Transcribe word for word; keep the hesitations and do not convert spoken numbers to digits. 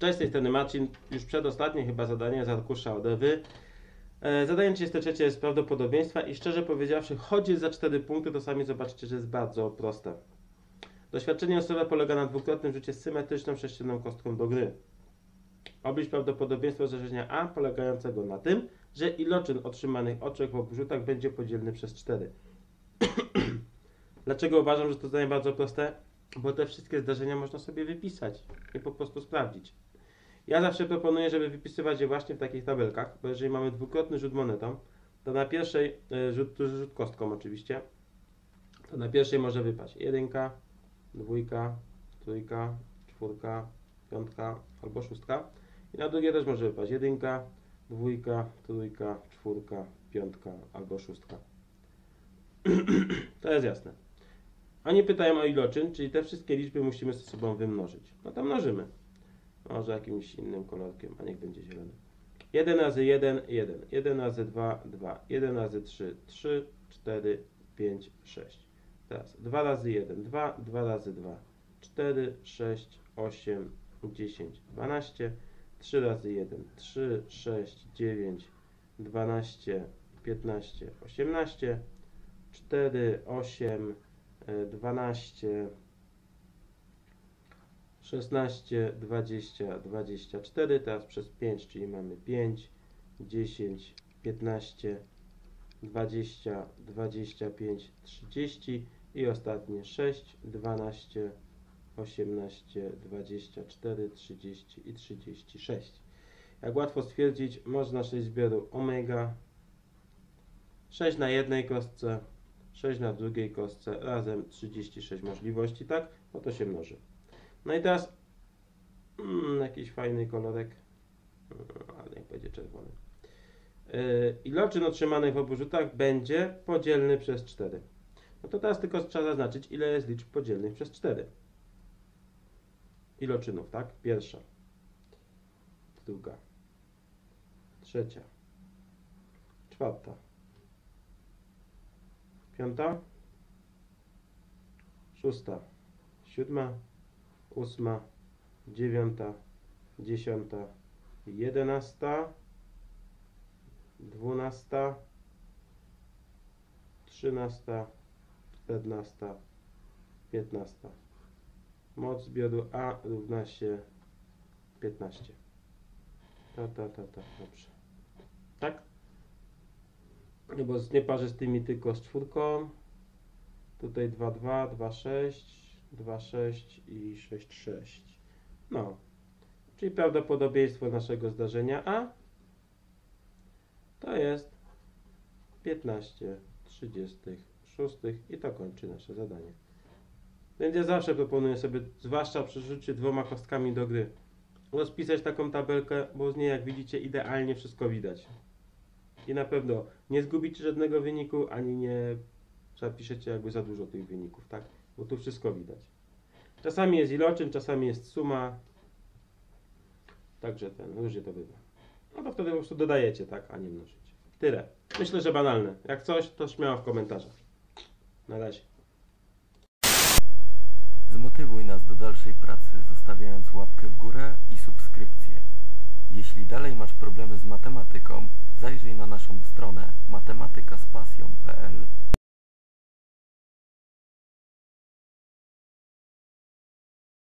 Cześć, z tej strony Marcin. Już przedostatnie chyba zadanie z arkusza od Ewy. E, zadanie trzydzieste trzecie jest prawdopodobieństwa i szczerze powiedziawszy, choć jest za cztery punkty, to sami zobaczycie, że jest bardzo proste. Doświadczenie losowe polega na dwukrotnym rzucie symetryczną sześcienną kostką do gry. Oblicz prawdopodobieństwo zdarzenia A polegającego na tym, że iloczyn otrzymanych oczek w obu rzutach będzie podzielny przez cztery. Dlaczego uważam, że to zadanie bardzo proste? Bo te wszystkie zdarzenia można sobie wypisać i po prostu sprawdzić. Ja zawsze proponuję, żeby wypisywać je właśnie w takich tabelkach, bo jeżeli mamy dwukrotny rzut monetą, to na pierwszej, rzut, rzut kostką oczywiście, to na pierwszej może wypaść jedynka, dwójka, trójka, czwórka, piątka albo szóstka. I na drugiej też może wypaść jedynka, dwójka, trójka, czwórka, piątka albo szóstka. To jest jasne. Oni pytają o iloczyn, czyli te wszystkie liczby musimy ze sobą wymnożyć. No to mnożymy. Może jakimś innym kolorkiem, a niech będzie zielony. jeden razy jeden, jeden. jeden razy dwa, dwa. jeden razy trzy, trzy, cztery, pięć, sześć. Teraz dwa razy jeden, dwa. dwa razy dwa, cztery, sześć, osiem, dziesięć, dwanaście. trzy razy jeden, trzy, sześć, dziewięć, dwanaście, piętnaście, osiemnaście. cztery, osiem, dwanaście, szesnaście, dwadzieścia, dwadzieścia cztery, teraz przez pięć, czyli mamy pięć, dziesięć, piętnaście, dwadzieścia, dwadzieścia pięć, trzydzieści i ostatnie sześć, dwanaście, osiemnaście, dwadzieścia cztery, trzydzieści i trzydzieści sześć. Jak łatwo stwierdzić, można sześć zbioru omega, sześć na jednej kostce, sześć na drugiej kostce, razem trzydzieści sześć możliwości, tak? No to się mnoży. No i teraz hmm, jakiś fajny kolorek, ale niech będzie czerwony. Yy, iloczyn otrzymanych w obu rzutach będzie podzielny przez cztery. No to teraz tylko trzeba zaznaczyć, ile jest liczb podzielnych przez cztery. Iloczynów, tak? Pierwsza, druga, trzecia, czwarta, piąta, szósta, siódma, ósma, dziewiąta, dziesiąta, jedenasta, dwunasta, trzynasta, czternasta, piętnasta. Moc zbioru A równa się piętnaście. Ta, ta, ta, ta, dobrze. Tak? No bo z nieparzystymi tylko z czwórką. Tutaj dwa, dwa, dwa, sześć, dwa, sześć i sześć, sześć. No. Czyli prawdopodobieństwo naszego zdarzenia A to jest piętnaście trzydzieści sześć i to kończy nasze zadanie. Więc ja zawsze proponuję sobie, zwłaszcza przy rzucie dwoma kostkami do gry, rozpisać taką tabelkę, bo z niej, jak widzicie, idealnie wszystko widać. I na pewno nie zgubicie żadnego wyniku, ani nie zapiszecie jakby za dużo tych wyników, tak? Bo tu wszystko widać. Czasami jest iloczyn, czasami jest suma. Także ten, różnie to bywa. No to wtedy po prostu dodajecie, tak? A nie mnożycie. Tyle. Myślę, że banalne. Jak coś, to śmiało w komentarzach. Na razie. Zmotywuj nas do dalszej pracy, zostawiając łapkę w górę i subskrypcję. Jeśli dalej masz problemy z matematyką, zajrzyj na naszą stronę matematyka z pasją kropka p l.